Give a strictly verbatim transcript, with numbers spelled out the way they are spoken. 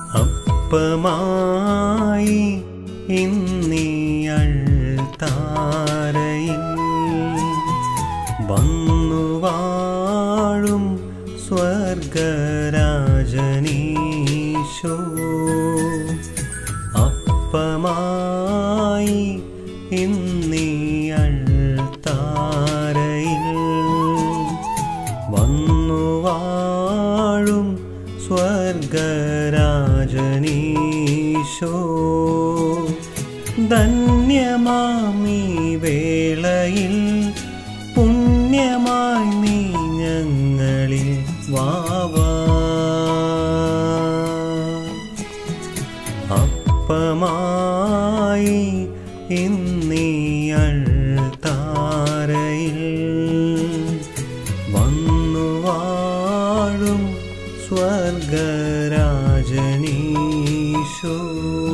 അപ്പമായി ഇന്നീയൾ താരയിൽ വന്നു വാഴും സ്വർഗരാജനീശോ. അപ്പമായി ഇന്നീയൾ താരയിൽ വന്നു വാഴും സ്വർഗരാജനീശോ. ധന്യമാമീ വേളയിൽ പുണ്യമായി നീ ഞങ്ങളിൽ വാവാ. അപ്പമായി ഇന്നീയൾ താരയിൽ വന്നു വാഴും സ്വർഗരാജനീശോ.